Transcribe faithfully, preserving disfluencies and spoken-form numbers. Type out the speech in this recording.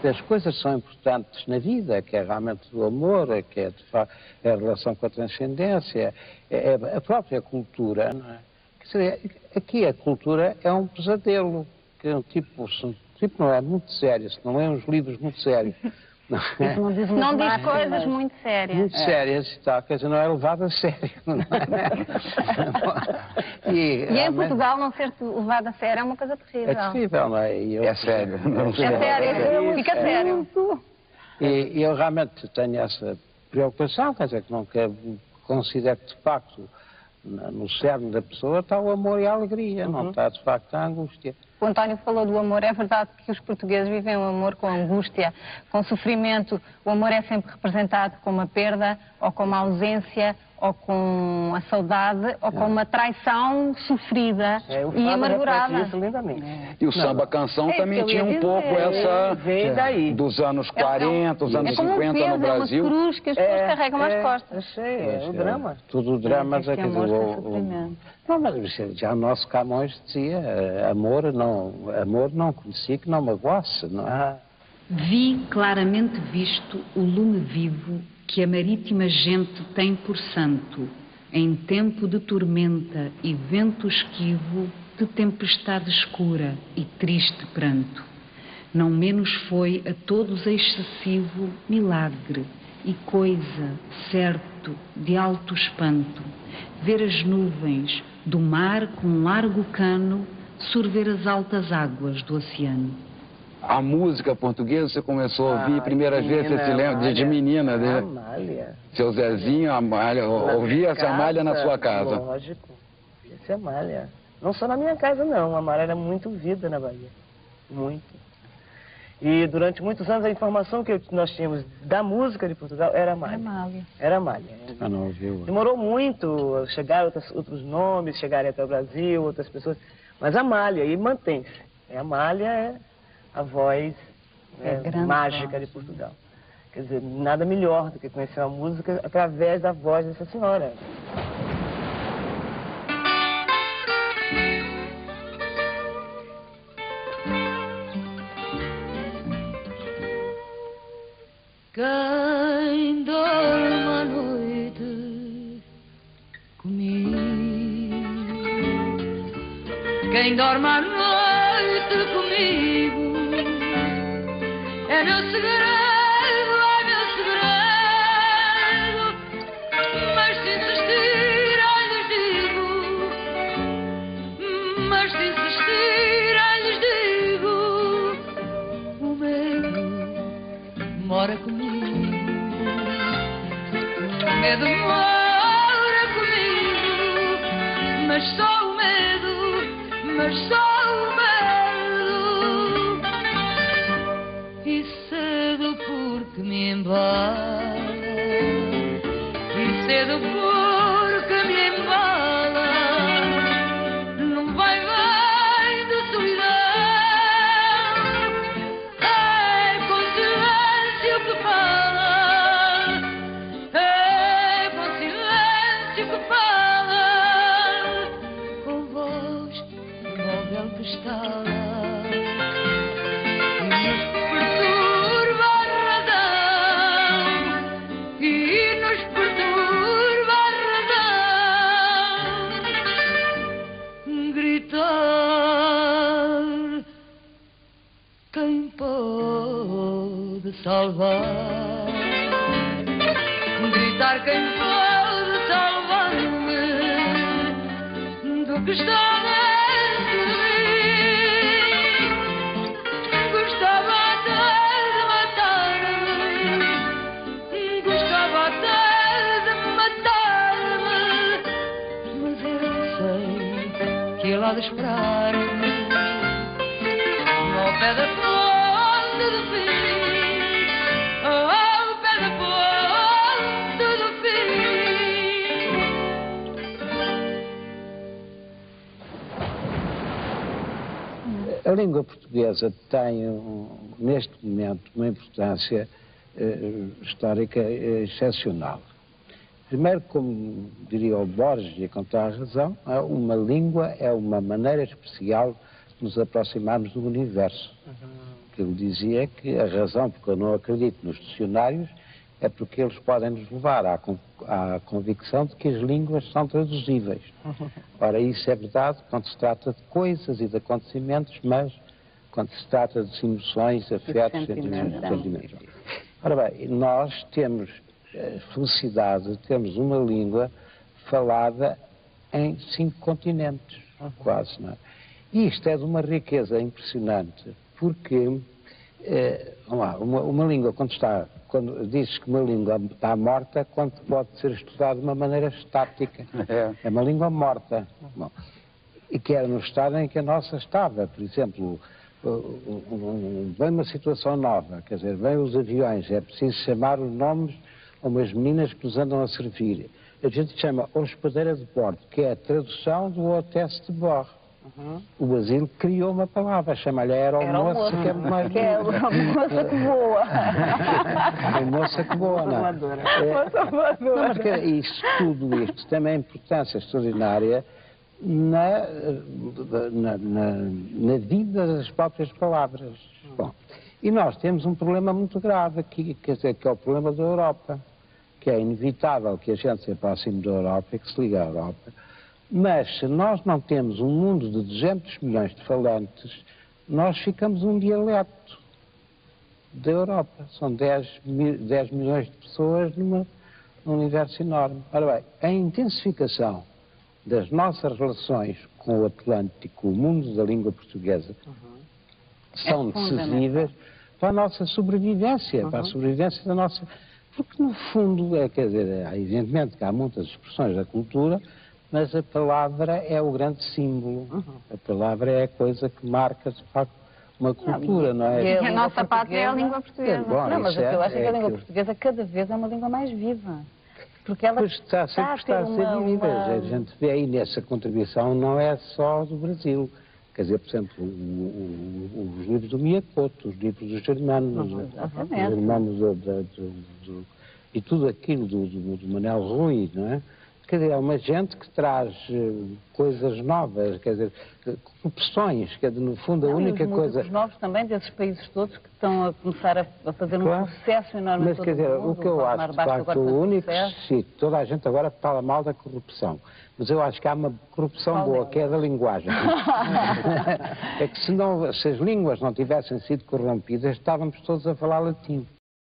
as coisas são importantes na vida, que é realmente o amor, que é, de facto, é a relação com a transcendência, é, é a própria cultura, não é? Quer dizer, aqui a cultura é um pesadelo, que é um tipo, um tipo não é muito sério, se não é uns livros muito sérios. Não, é? Não diz, não diz coisas muito sérias. Muito é. sérias e tal, quer dizer, não é levado a sério. Não é? E, e em Portugal não ser levado a sério é uma coisa terrível. É terrível, não é? E eu, é sério. Não é sério, é sério. Fica sério. E, e eu realmente tenho essa preocupação, quer dizer, que não quero, considero que de facto no cerne da pessoa está o amor e a alegria, uhum. não está de facto a angústia. O António falou do amor, é verdade que os portugueses vivem o amor com angústia, com sofrimento. O amor é sempre representado como uma perda, ou como a ausência, ou com a saudade, ou com uma traição sofrida é, e amargurada. Isso lindamente. É. E o samba-canção é, também tinha um pouco essa veio daí. dos anos quarenta, os anos é como cinquenta um peso, no Brasil. É uma cruz que as pessoas carregam às costas. Achei, é o drama. Tudo o drama, é, quer dizer, o, não, mas já o nosso Camões dizia, amor não, amor não conheci que não magoasse, não é? Vi claramente visto o lume vivo que a marítima gente tem por santo, em tempo de tormenta e vento esquivo, de tempestade escura e triste pranto. Não menos foi a todos excessivo milagre e coisa, certo, de alto espanto, ver as nuvens do mar com largo cano sorver as altas águas do oceano. A música portuguesa você começou a ouvir ah, primeiras vezes, você se lembra, de, de menina, né? Amália. Seu Zezinho, Amália, ouvia-se Amália na sua casa? Lógico, ouvia-se Amália. Não só na minha casa, não. A Amália era muito vida na Bahia. Muito. E durante muitos anos a informação que nós tínhamos da música de Portugal era Amália. Amália. Era Amália. Ah, não ouviu. Demorou muito, chegaram outros, outros nomes, chegarem até o Brasil, outras pessoas. Mas Amália, e mantém-se. É, Amália é a voz é, é, mágica voz. de Portugal. Quer dizer, nada melhor do que conhecer a música através da voz dessa senhora. Quem dorme à noite comigo, quem dorme à noite comigo, é meu segredo, é meu segredo, mas se insistir, ai lhes digo, mas se insistir, ai lhes digo, o medo mora comigo. O medo mora comigo, mas só o medo, mas só o medo. E cedo porque me embala, e cedo porque me embala, não vai bem de solidão. É consciência que fala, estala, e nos perturba a razão, e nos perturba a razão. Gritar quem pode salvar, gritar quem pode salvar-me do que está dentro de mim. Lá de esperar-me ao pé da ponte do fim, ao pé da ponte do fim. A língua portuguesa tem, neste momento, uma importância eh, histórica eh, excepcional. Primeiro, como diria o Borges, e com toda a razão, uma língua é uma maneira especial de nos aproximarmos do universo. Uhum. que ele dizia que a razão porque eu não acredito nos dicionários é porque eles podem nos levar à, à convicção de que as línguas são traduzíveis. Ora, isso é verdade quando se trata de coisas e de acontecimentos, mas quando se trata de emoções, afetos, sentimentos, sentimentos. Ora bem, nós temos a felicidade de termos uma língua falada em cinco continentes, quase, não é? E isto é de uma riqueza impressionante, porque, eh, vamos lá, uma, uma língua, quando está, quando diz que uma língua está morta, quando pode ser estudada de uma maneira estática. É, é uma língua morta. Bom, e que era no estado em que a nossa estava. Por exemplo, vem uma situação nova, quer dizer, vêm os aviões, é preciso chamar os nomes a umas meninas que nos andam a servir. A gente chama hospedeira de bordo, que é a tradução do hôtesse de bord. Uhum. O Basílio criou uma palavra, chama-lhe aeromoça, que é mais... Que é a moça que voa. A moça que voa, não é? Não, mas que isso, tudo isto tem uma importância extraordinária na, na, na, na vida das próprias palavras. Bom, e nós temos um problema muito grave aqui, quer dizer, que é o problema da Europa, que é inevitável que a gente se aproxime da Europa e que se ligue à Europa. Mas se nós não temos um mundo de duzentos milhões de falantes, nós ficamos um dialeto da Europa. São dez milhões de pessoas numa, num universo enorme. Ora bem, a intensificação das nossas relações com o Atlântico, o mundo da língua portuguesa, uhum. são é decisivas para a nossa sobrevivência, uhum. para a sobrevivência da nossa... Porque, no fundo, é, quer dizer, evidentemente que há muitas expressões da cultura, mas a palavra é o grande símbolo. Uhum. A palavra é a coisa que marca, de facto, uma cultura, não, não é? E a, a nossa pátria é a língua portuguesa. É, bom, não, mas é, eu acho é que a língua que... portuguesa cada vez é uma língua mais viva. Porque ela pois está, sempre está a ser vivida. Uma... A gente vê aí nessa contribuição, não é só do Brasil. Quer dizer, por exemplo, o, o, os livros do Miyakoto, os livros dos germanos, uhum, os germanos do, do, do, do, e tudo aquilo do, do, do Manuel Rui, não é? Quer dizer, é uma gente que traz uh, coisas novas, quer dizer, corrupções, quer dizer, no fundo, não, a única os coisa... Os novos também, desses países todos que estão a começar a, a fazer claro. um sucesso enorme. Mas, quer dizer, o que eu acho, de facto, o único... Sim, toda a gente agora fala mal da corrupção, mas eu acho que há uma corrupção Qual boa, é? que é da linguagem. É que se, não, se as línguas não tivessem sido corrompidas, estávamos todos a falar latim.